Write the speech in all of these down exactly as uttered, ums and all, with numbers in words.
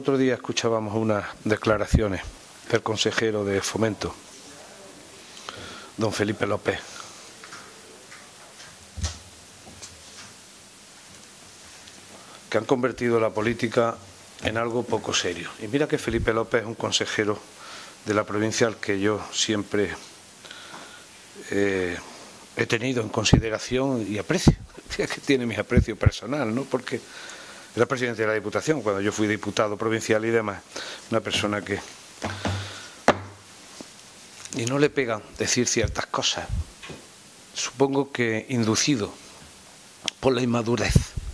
otro día escuchábamos unas declaraciones del consejero de Fomento, don Felipe López. Que han convertido la política en algo poco serio. Y mira que Felipe López es un consejero de la provincia al que yo siempre eh, he tenido en consideración y aprecio. Es que tiene mi aprecio personal, ¿no? Porque era presidente de la Diputación cuando yo fui diputado provincial y demás. Una persona que... Y no le pega decir ciertas cosas. Supongo que inducido por la inmadurez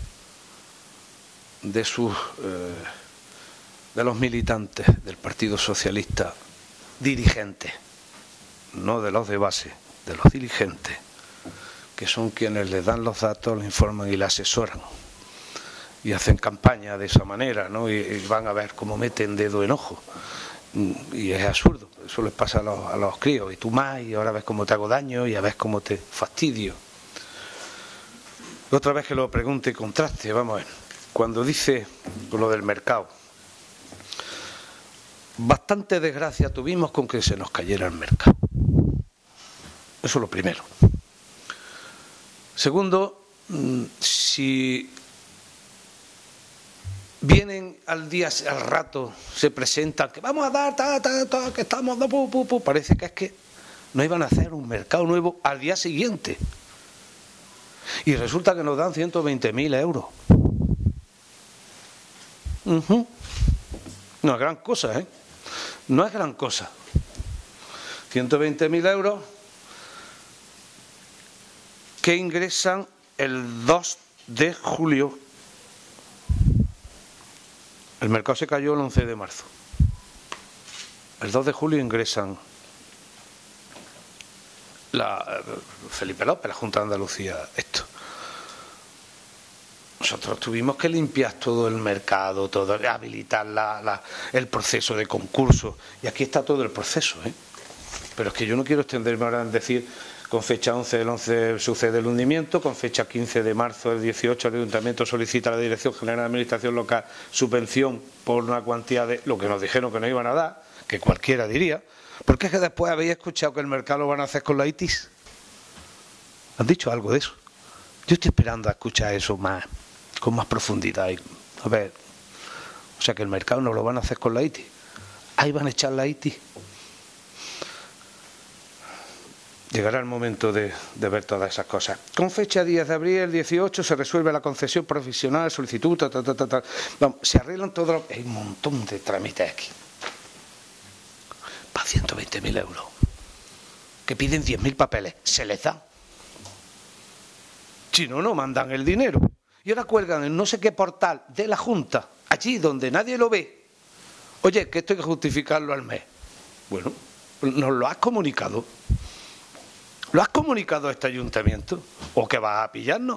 de sus eh, de los militantes del Partido Socialista, dirigentes, no de los de base, de los dirigentes, que son quienes les dan los datos, les informan y les asesoran y hacen campaña de esa manera, ¿no? Y, y van a ver cómo meten dedo en ojo. Y es absurdo, eso les pasa a los, a los críos, y tú más, y ahora ves cómo te hago daño, y a ver cómo te fastidio. Otra vez que lo pregunte y contraste, vamos a ver, cuando dice lo del mercado, bastante desgracia tuvimos con que se nos cayera el mercado. Eso es lo primero. Segundo, si vienen al día, al rato, se presentan, que vamos a dar, ta, ta, ta, que estamos, da, pu, pu, pu, parece que es que no iban a hacer un mercado nuevo al día siguiente. Y resulta que nos dan ciento veinte mil euros. Uh-huh. No es gran cosa, ¿eh? No es gran cosa. ciento veinte mil euros que ingresan el dos de julio. El mercado se cayó el once de marzo. El dos de julio ingresan la, Felipe López, la Junta de Andalucía, esto. Nosotros tuvimos que limpiar todo el mercado, todo, habilitar la, la, el proceso de concurso. Y aquí está todo el proceso, ¿eh? Pero es que yo no quiero extenderme ahora en decir, con fecha once del once sucede el hundimiento, con fecha quince de marzo del dieciocho el Ayuntamiento solicita a la Dirección General de Administración Local subvención por una cuantía de lo que nos dijeron que nos iban a dar, que cualquiera diría, porque es que después habéis escuchado que el mercado lo van a hacer con la I T I S. ¿Han dicho algo de eso? Yo estoy esperando a escuchar eso más, con más profundidad. Y, a ver, o sea que el mercado no lo van a hacer con la I T I. Ahí van a echar la I T I. Llegará el momento de, de ver todas esas cosas. Con fecha diez de abril, dieciocho, se resuelve la concesión provisional, solicitud, ta, ta, ta, ta, ta. Vamos, se arreglan todos los... Hay un montón de trámites aquí. Para ciento veinte mil euros. Que piden diez mil papeles. Se les da. Si no, no mandan el dinero. Y ahora cuelgan en no sé qué portal de la Junta, allí donde nadie lo ve. Oye, que esto hay que justificarlo al mes. Bueno, nos lo has comunicado. ¿Lo has comunicado a este ayuntamiento? ¿O que vas a pillarnos?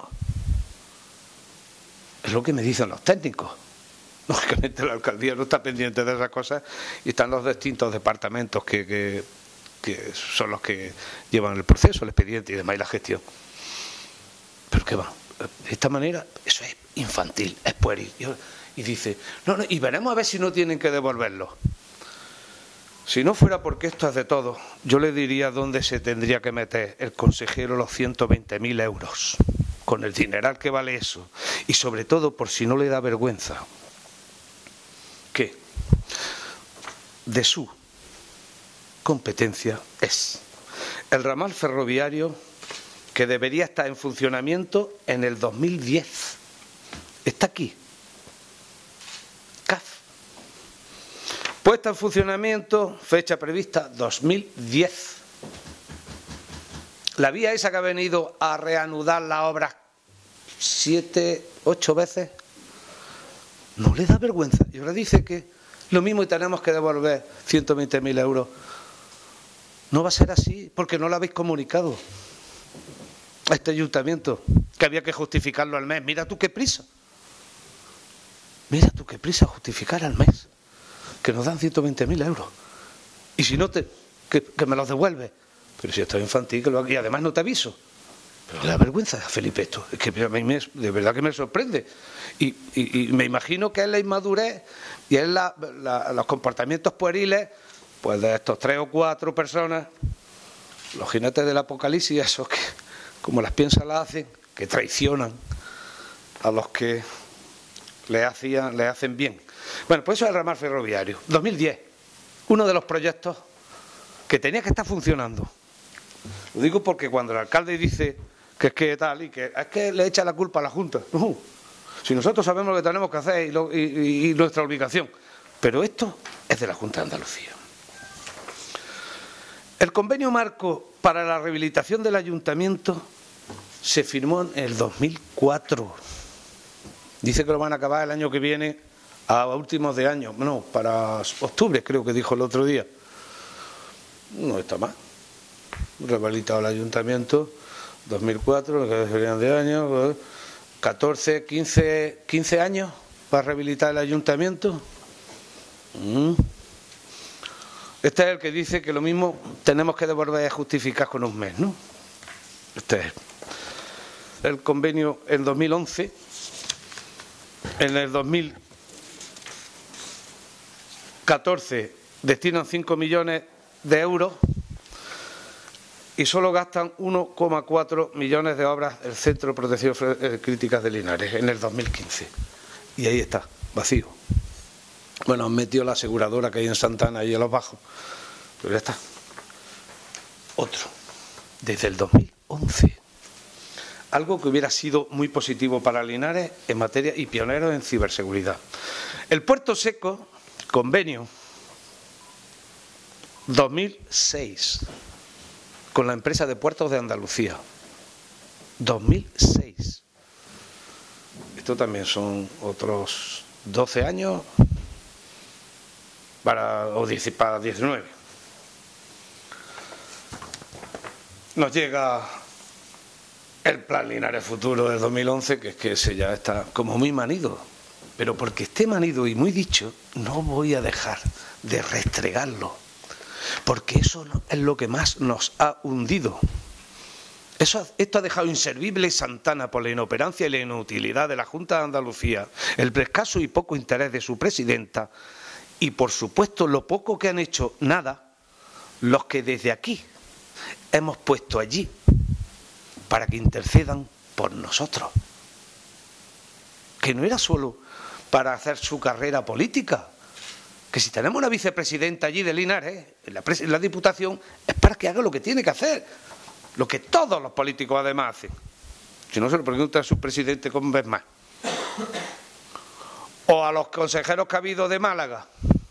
Es lo que me dicen los técnicos. Lógicamente la alcaldía no está pendiente de esas cosas y están los distintos departamentos que, que, que son los que llevan el proceso, el expediente y demás y la gestión. Pero ¿qué va? De esta manera, eso es infantil, es pueril. Y dice, no, no, y veremos a ver si no tienen que devolverlo. Si no fuera porque esto es de todo, yo le diría dónde se tendría que meter el consejero los ciento veinte mil euros, con el dineral que vale eso, y sobre todo por si no le da vergüenza, que de su competencia es el ramal ferroviario que debería estar en funcionamiento en el dos mil diez. Está aquí. C A F. Puesta en funcionamiento, fecha prevista dos mil diez. La vía esa que ha venido a reanudar la obra siete, ocho veces, no le da vergüenza. Y ahora dice que lo mismo y tenemos que devolver ciento veinte mil euros. No va a ser así, porque no lo habéis comunicado a este ayuntamiento, que había que justificarlo al mes. Mira tú qué prisa. Mira tú qué prisa justificar al mes. Que nos dan ciento veinte mil euros. Y si no, te, que, que me los devuelve. Pero si esto es infantil, que lo, y además no te aviso. Pero la vergüenza, Felipe, esto. Es que a mí me, de verdad que me sorprende. Y, y, y me imagino que es la inmadurez y es la, la, los comportamientos pueriles pues de estos tres o cuatro personas, los jinetes del apocalipsis, esos que, como las piensan, las hacen, que traicionan a los que le, hacían, le hacen bien. Bueno, pues eso es el ramal ferroviario. dos mil diez, uno de los proyectos que tenía que estar funcionando. Lo digo porque cuando el alcalde dice que es que tal y que es que le echa la culpa a la Junta. No, si nosotros sabemos lo que tenemos que hacer y, lo, y, y, y nuestra obligación. Pero esto es de la Junta de Andalucía. El convenio marco para la rehabilitación del ayuntamiento se firmó en el dos mil cuatro. Dice que lo van a acabar el año que viene, a últimos de año. No, para octubre creo que dijo el otro día. No está mal. Rehabilitado el ayuntamiento, dos mil cuatro, lo que serían de años, catorce, quince, quince años para rehabilitar el ayuntamiento. Mm. Este es el que dice que lo mismo tenemos que devolver a justificar con un mes, ¿no? Este es el convenio en dos mil once, en el dos mil catorce destinan cinco millones de euros y solo gastan uno coma cuatro millones de obras el Centro de Protección Críticas de Linares en el dos mil quince. Y ahí está, vacío. Bueno, han metido la aseguradora que hay en Santana y en Los Bajos, pero ya está. Otro, desde el dos mil once. Algo que hubiera sido muy positivo para Linares en materia y pionero en ciberseguridad. El Puerto Seco, convenio dos mil seis, con la empresa de Puertos de Andalucía. dos mil seis. Esto también son otros doce años para, o para diecinueve. Nos llega el Plan Linares Futuro del dos mil once, que es que ese ya está como muy manido. Pero porque esté manido y muy dicho, no voy a dejar de restregarlo. Porque eso es lo que más nos ha hundido. Eso, esto ha dejado inservible Santana por la inoperancia y la inutilidad de la Junta de Andalucía, el escaso y poco interés de su presidenta y, por supuesto, lo poco que han hecho, nada, los que desde aquí hemos puesto allí para que intercedan por nosotros. Que no era solo para hacer su carrera política, que si tenemos una vicepresidenta allí de Linares, en la, en la Diputación, es para que haga lo que tiene que hacer, lo que todos los políticos además hacen. Si no, se lo pregunta a su presidente con vez más. O a los consejeros que ha habido de Málaga.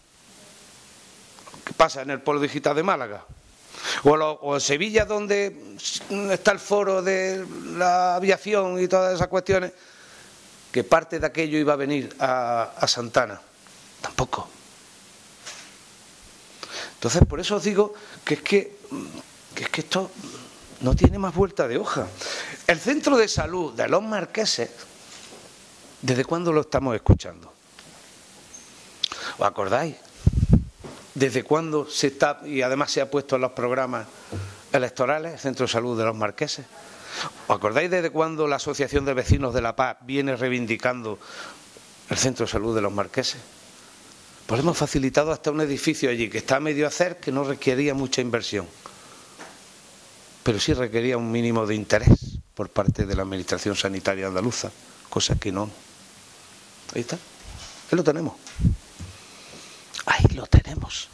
¿Qué pasa en el Polo Digital de Málaga? O, lo, o en Sevilla, donde está el foro de la aviación y todas esas cuestiones, que parte de aquello iba a venir a, a Santana. Tampoco. Entonces, por eso os digo que es que, que es que esto no tiene más vuelta de hoja. El centro de salud de Los Marqueses, ¿desde cuándo lo estamos escuchando? ¿Os acordáis? ¿Desde cuándo se está, y además se ha puesto en los programas electorales, el centro de salud de Los Marqueses? ¿Os acordáis desde cuándo la Asociación de Vecinos de La Paz viene reivindicando el centro de salud de Los Marqueses? Pues hemos facilitado hasta un edificio allí que está a medio hacer, que no requería mucha inversión, pero sí requería un mínimo de interés por parte de la Administración Sanitaria andaluza, cosa que no. Ahí está, ahí lo tenemos. Ahí lo tenemos.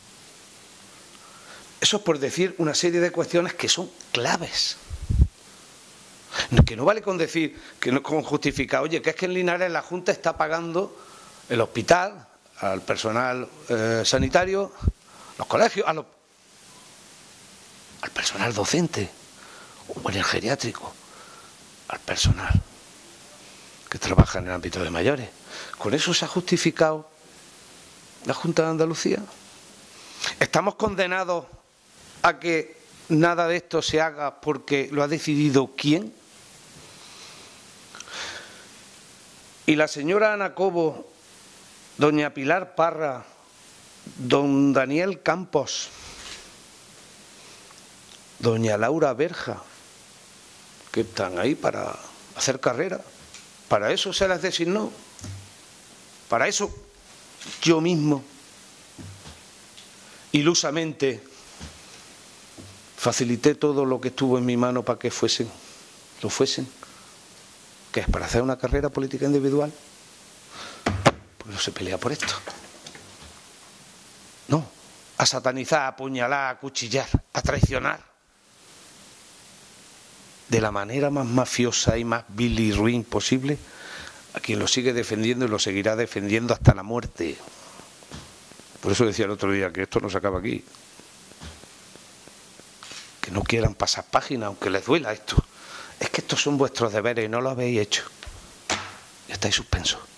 Eso es por decir una serie de cuestiones que son claves. Que no vale con decir, que no con justificar, oye, que es que en Linares la Junta está pagando el hospital, al personal eh, sanitario, los colegios, a los, al personal docente, o en el geriátrico, al personal que trabaja en el ámbito de mayores. ¿Con eso se ha justificado la Junta de Andalucía? ¿Estamos condenados a que nada de esto se haga porque lo ha decidido quién? Y la señora Ana Cobo, doña Pilar Parra, don Daniel Campos, doña Laura Berja, que están ahí para hacer carrera. Para eso se les designó. Para eso yo mismo, ilusamente, facilité todo lo que estuvo en mi mano para que fuesen, lo fuesen. ¿Qué es? ¿Para hacer una carrera política individual? Pues no se pelea por esto. No, a satanizar, a apuñalar, a cuchillar, a traicionar. De la manera más mafiosa y más vil y ruin posible, a quien lo sigue defendiendo y lo seguirá defendiendo hasta la muerte. Por eso decía el otro día que esto no se acaba aquí. Que no quieran pasar página, aunque les duela esto. Es que estos son vuestros deberes y no lo habéis hecho. Y estáis suspensos.